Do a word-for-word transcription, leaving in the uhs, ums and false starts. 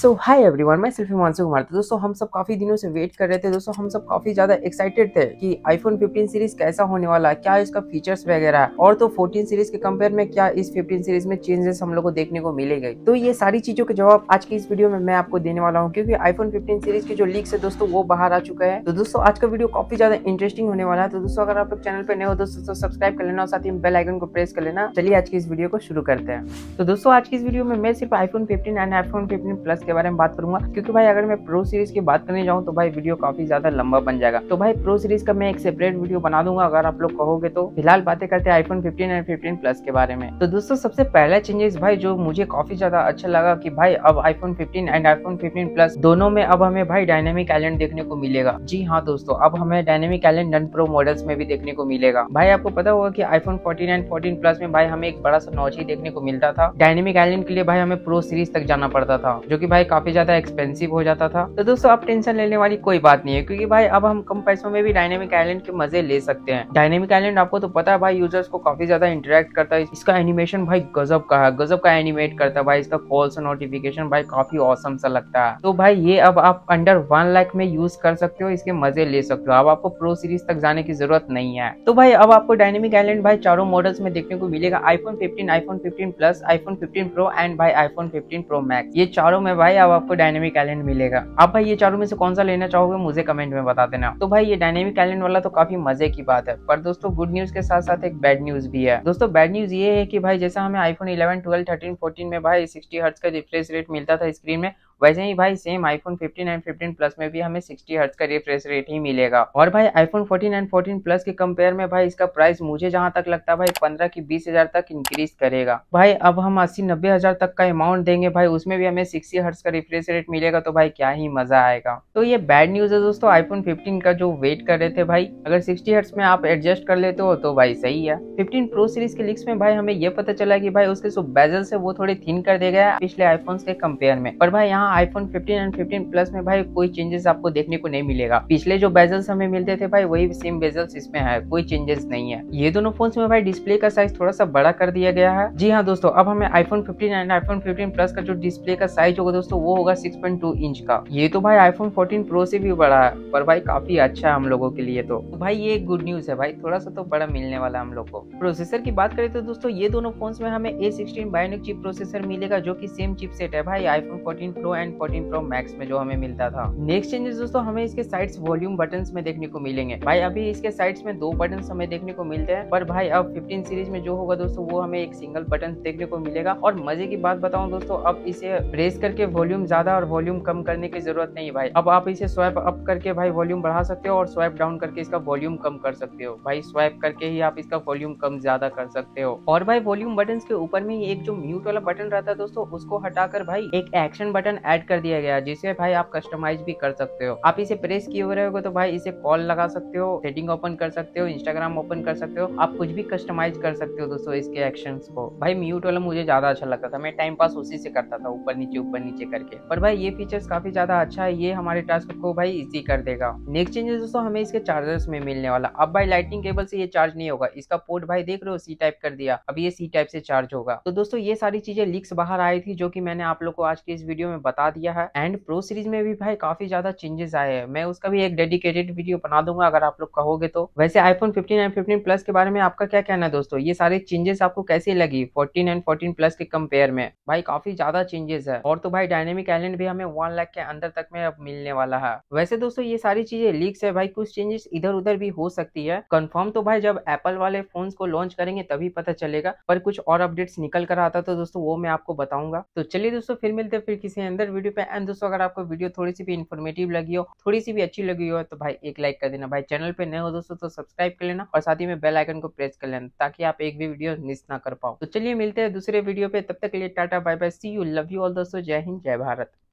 सो hi everyone, मैं सिर्फ हिमांशु कुमार। तो दोस्तों हम सब काफी दिनों से वेट कर रहे थे। दोस्तों हम सब काफी ज्यादा एक्साइटेड थे कि आईफोन फिफ्टीन सीरीज कैसा होने वाला है, क्या इसका फीचर्स वगैरह है, और तो फोर्टीन सीरीज के कंपेयर में क्या इस फिफ्टीन सीरीज में चेंजेस हम लोग को देखने को मिलेगा। तो ये सारी चीजों के जवाब आज की इस वीडियो में मैं आपको देने वाला हूँ, क्योंकि आईफोन फिफ्टीन सीरीज की जो लीक्स है दोस्तों वो बाहर आ चुका है। तो दोस्तों आज का वीडियो काफी ज्यादा इंटरेस्टिंग होने वाला है। तो दोस्तों अगर आप लोग चैनल पे नए हो दोस्तों तो सब्सक्राइब कर लेना और साथ ही बेल आइकन को प्रेस कर लेना। चलिए आज की इस वीडियो को शुरू करते हैं। तो दोस्तों आज की इस वीडियो में मैं सिर्फ iPhone fifteen and iPhone fifteen plus के बारे में बात करूंगा, क्योंकि भाई अगर मैं प्रो सीरीज की बात करने जाऊं तो भाई वीडियो काफी ज्यादा लंबा बन जाएगा। तो भाई प्रो सीरीज का मैं एक सेपरेट वीडियो बना दूंगा अगर आप लोग कहोगे तो। फिलहाल बातें करते हैं iPhone fifteen and fifteen plus के बारे में। तो दोस्तों सबसे पहला चेंजेस भाई जो मुझे काफी ज्यादा अच्छा लगा कि भाई अब iPhone fifteen and iPhone fifteen plus दोनों में अब हमें भाई डायनेमिक आइलैंड देखने को मिलेगा। जी हाँ दोस्तों, अब हमें dynamic island non pro models में भी देखने को मिलेगा। भाई आपको पता होगा कि iPhone fourteen and fourteen plus में भाई हमें एक बड़ा सा नॉच ही देखने को मिलता था। डायनेमिक आइलैंड के लिए भाई हमें प्रो सीरीज तक जाना पड़ता था, जो कि भाई काफी ज्यादा एक्सपेंसिव हो जाता था। तो दोस्तों अब टेंशन लेने वाली कोई बात नहीं है, क्योंकि भाई अब हम कम पैसों में भी डायनेमिक आइलैंड के मजे ले सकते हैं। डायनेमिक आइलैंड आपको तो पता है भाई यूजर्स को काफी ज्यादा इंटरेक्ट करता है। इसका एनिमेशन भाई गजब का है, गजब का एनिमेट करता है भाई। इसका कॉल्स और नोटिफिकेशन भाई काफी ऑसम सा लगता है। तो भाई ये अब आप अंडर वन लाख में यूज कर सकते हो, इसके मजे ले सकते हो। अब आपको प्रो सीरीज तक जाने की जरूरत नहीं है। तो भाई अब आपको डायनेमिक आइलैंड भाई चारों मॉडल्स में देखने को मिलेगा। IPhone fifteen, iPhone fifteen plus, iPhone fifteen pro and भाई आईफोन फिफ्टीन प्रो मैक्स, ये चारों में भाई अब आपको डायनेमिक आइलैंड मिलेगा। आप भाई ये चारों में से कौन सा लेना चाहोगे मुझे कमेंट में बता देना। तो भाई ये डायनेमिक आइलैंड वाला तो काफी मजे की बात है, पर दोस्तों गुड न्यूज के साथ साथ एक बैड न्यूज भी है। दोस्तों बैड न्यूज ये है कि भाई जैसा हमें iPhone eleven, twelve, thirteen, fourteen में भाई सिक्सटी हर्ट्ज का रिफ्रेश रेट मिलता था स्क्रीन में, वैसे ही भाई same iPhone fifteen and fifteen plus में भी हमें सिक्सटी हर्ट्ज का रिफ्रेश रेट ही मिलेगा। और भाई iPhone fourteen and fourteen plus के कंपेयर में भाई इसका प्राइस मुझे जहां तक लगता है भाई पंद्रह की बीस हजार तक इंक्रीज करेगा। भाई अब हम अस्सी नब्बे हजार तक का अमाउंट देंगे भाई, उसमें भी हमें सिक्सटी हर्ट्ज का रिफ्रेश रेट मिलेगा। तो भाई क्या ही मजा आएगा। तो ये बैड न्यूज है दोस्तों आईफोन फिफ्टीन का जो वेट कर रहे थे भाई। अगर सिक्सटी हर्ट्ज में आप एडजस्ट कर लेते हो तो भाई सही है। फिफ्टीन प्रो सीरीज के लीक्स में भाई हमें ये पता चला कि भाई उसके जो बेजल्स है वो थोड़े थिन कर दिया गया पिछले आईफोन के कंपेयर में। पर भाई यहाँ iPhone fifteen and fifteen plus में भाई कोई चेंजेस आपको देखने को नहीं मिलेगा। पिछले जो बेजल्स हमें मिलते थे भाई वही सेम बेजल्स इसमें है, कोई चेंजेस नहीं है। ये दोनों फोन्स में भाई डिस्प्ले का साइज थोड़ा सा बड़ा कर दिया गया है। जी हाँ दोस्तों, अब हमें iPhone fifteen and iPhone fifteen plus का जो डिस्प्ले का साइज होगा दोस्तों वो होगा सिक्स पॉइंट टू इंच का। ये तो भाई आईफोन फोर्टीन प्रो से भी बड़ा है, पर भाई काफी अच्छा है हम लोगों के लिए। तो, तो भाई ये गुड न्यूज है भाई, थोड़ा सा तो बड़ा मिलने वाला है हम लोग को। प्रोसेसर की बात करें तो दोस्तों ये दोनों फोन्स में हमें A sixteen bionic chip processor मिलेगा, जो कि सेम चिपसेट है भाई iPhone fourteen pro and fourteen pro max में जो हमें मिलता था। नेक्स्ट चेंजेस दोस्तों हमें इसके साइड्स वॉल्यूम बटन्स में देखने को मिलेंगे। भाई अभी इसके साइड्स में दो बटन्स हमें देखने को मिलते हैं, पर भाई अब फिफ्टीन सीरीज में जो होगा दोस्तों वो हमें एक सिंगल बटन देखने को मिलेगा। और मजे की बात बताऊं दोस्तों, अब इसे प्रेस करके वॉल्यूम ज्यादा और वॉल्यूम कम करने की जरूरत नहीं है भाई। अब आप इसे स्वाइप अप करके भाई वॉल्यूम बढ़ा सकते हो और स्वाइप डाउन करके इसका वॉल्यूम कम कर सकते हो। भाई स्वाइप करके ही आप इसका वॉल्यूम कम ज्यादा कर सकते हो। और भाई वॉल्यूम बटन के ऊपर में एक जो म्यूट वाला बटन रहता है दोस्तों, उसको हटाकर भाई एक एक्शन बटन ऐड कर दिया गया, जिसे भाई आप कस्टमाइज भी कर सकते हो। आप इसे प्रेस किए हुए रहोगे तो भाई इसे कॉल लगा सकते हो, सेटिंग ओपन कर सकते हो, इंस्टाग्राम ओपन कर सकते हो, आप कुछ भी कस्टमाइज कर सकते हो दोस्तों इसके एक्शंस को। भाई म्यूट वाला मुझे ज्यादा अच्छा लगता था, मैं टाइम पास उसी से करता था, ऊपर नीचे ऊपर नीचे करके। पर भाई ये फीचर्स काफी ज्यादा अच्छा है, ये हमारे टास्क को भाई इजी कर देगा। नेक्स्ट चेंजेस दोस्तों हमें इसके चार्जर्स में मिलने वाला। अब भाई लाइटनिंग केबल से ये चार्ज नहीं होगा, इसका पोर्ट भाई देख रहे हो सी टाइप कर दिया, अब ये सी टाइप से चार्ज होगा। तो दोस्तों ये सारी चीजें लीक्स बाहर आई थी, जो कि मैंने आप लोग को आज की इस वीडियो में बता दिया है। एंड प्रो सीरीज में भी भाई काफी ज्यादा चेंजेस आए हैं, मैं उसका भी एक डेडिकेटेड वीडियो बना दूंगा अगर आप लोग कहोगे तो। वैसे iPhone fifteen and fifteen plus के बारे में आपका क्या कहना है दोस्तों? ये सारे चेंजेस आपको कैसी लगी फोर्टीन एंड फोर्टीन प्लस के कंपेयर में? भाई काफी ज्यादा चेंजेस है। और तो भाई डायनेमिक आइलैंड भी हमें वन लाख के अंदर तक में अब मिलने वाला है। वैसे दोस्तों ये सारी चीजें लीक्स है भाई, कुछ चेंजेस इधर उधर भी हो सकती है। कंफर्म तो भाई जब एप्पल वाले फोन्स को लॉन्च करेंगे तभी पता चलेगा, पर कुछ और अपडेट्स निकल कर आता तो दोस्तों वो मैं आपको बताऊंगा। तो चलिए दोस्तों फिर मिलते हैं फिर किसी अंदर वीडियो पे। एंड दोस्तों अगर आपको वीडियो थोड़ी सी भी इन्फॉर्मेटिव लगी हो, थोड़ी सी भी अच्छी लगी हो तो भाई एक लाइक कर देना। भाई चैनल पे नए हो दोस्तों तो सब्सक्राइब कर लेना और साथ ही में बेल आइकन को प्रेस कर लेना, ताकि आप एक भी वीडियो मिस ना कर पाओ। तो चलिए मिलते हैं दूसरे वीडियो पे, तब तक के लिए tata bye bye, see you, love you all दोस्तों, जय हिंद जय भारत।